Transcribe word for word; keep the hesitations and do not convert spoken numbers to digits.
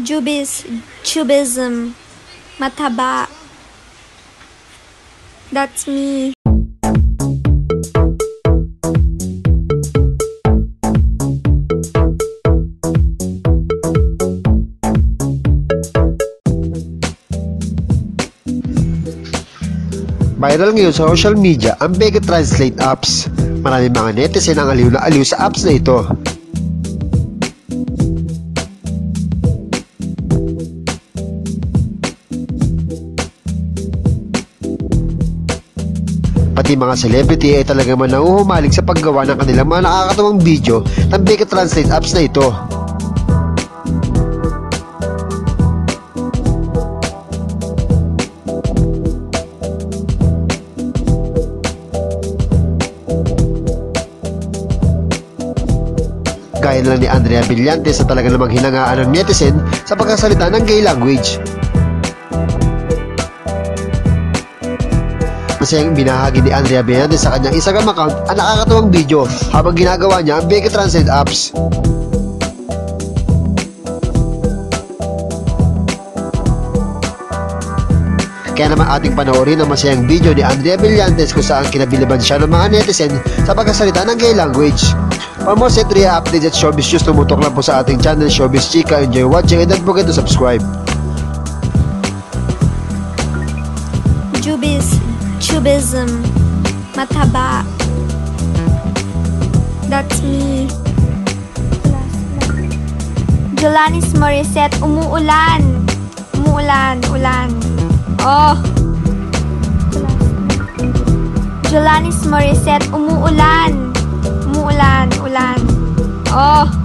Jubis, Chubism, mataba. That's me. Viral ngayon sa social media ang Bega Translate apps. Maraming mga netizen ang aliw na aliw sa apps na ito. Pati mga celebrity ay talaga man nahuhumaling sa paggawa ng kanilang mga nakakatawang video ng Bega Translate apps na ito. Gaya na lang ni Andrea Villantes na talaga namang hinangaan ng netizen sa pagkasalita ng gay language. Masayang binahagi ni Andrea Villantes sa kanyang Instagram account ang nakakatawang video habang ginagawa niya ang Bega Translate apps. Kaya naman ating panoorin ang masayang video ni Andrea Villantes kung saan kinabiliban siya ng mga netizen sa pagkasalita ng gay language. For more set Ria updates at showbiz news, tumutok lang po sa ating channel Showbiz Chika. Enjoy watching and don't forget to subscribe. Jubis, Chubism, mataba. That's me. Jolanis Morissette, umuulan. Umuulan, ulan. Oh. Jolanis Morissette, umuulan. Umuulan, ulan. Oh.